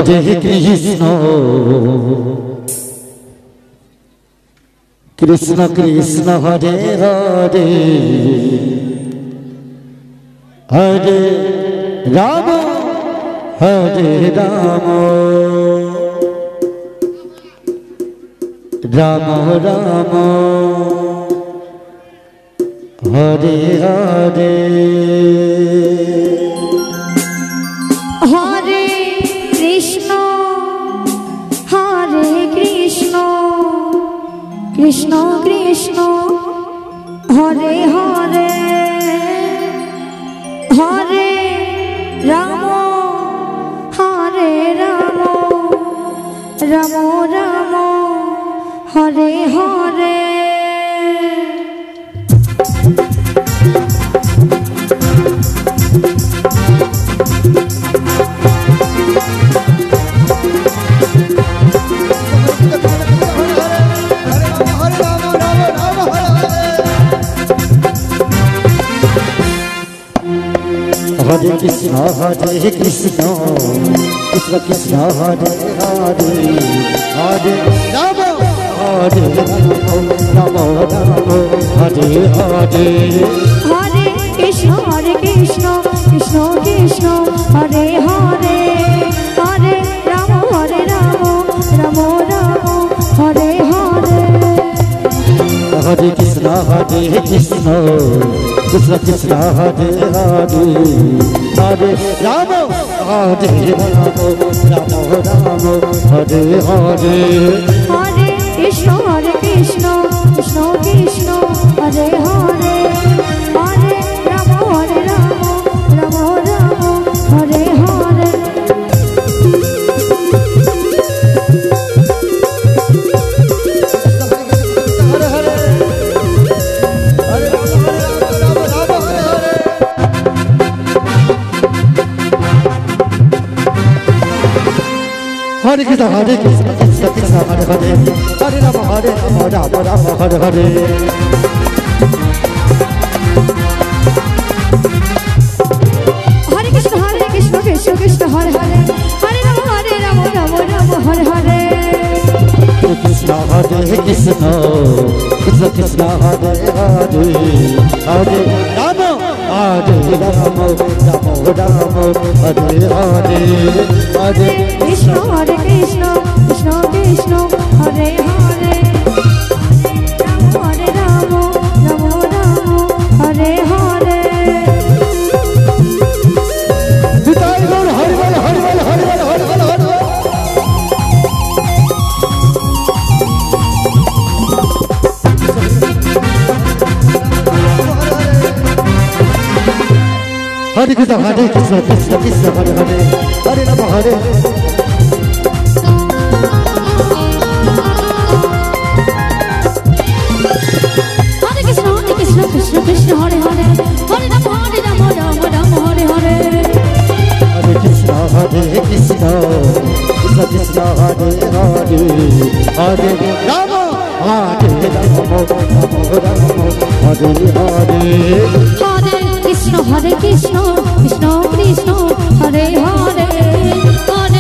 हरे कृष्ण कृष्ण कृष्ण हरे हरे हरे राम राम राम हरे हरे हरे कृष्ण कृष्ण कृष्ण हरे हरे हरे राम राम राम हरे हरे हरे कृष्ण कृष्ण कृष्ण हरे हरे हरे राम राम हरे हरे हरे कृष्ण कृष्ण कृष्ण हरे हरे हरे राम राम राम हरे हरे हरे कृष्ण कृष्ण कृष्ण हरे हरे हरे राम राम हरे हरे हरे कृष्ण कृष्ण कृष्ण हरे हरे हरे राम राम हरे हरे हरे कृष्ण कृष्ण कृष्ण हरे हरे हरे राम राम हरे हरे हरे कृष्ण कृष्ण कृष्ण हरे हरे हरे राम राम हरे हरे कृष्ण कृष्ण कृष्ण हरे हरे हरे राम राम हरे हरे हरे कृष्ण कृष्ण हरे हरे राम हरे हरे जिताई बोल हरि बोल हरि बोल हरि बोल हरि बोल हरि बोल हरे कृष्ण कृष्ण कृष्ण हरे हरे हरे राम हरे कृष्ण कृष्ण हरे हरे हरे राम राम हरे हरे हरे कृष्ण कृष्ण कृष्ण हरे हरे हरे राम हरे हरे हरे कृष्ण कृष्ण कृष्ण हरे हरे हरे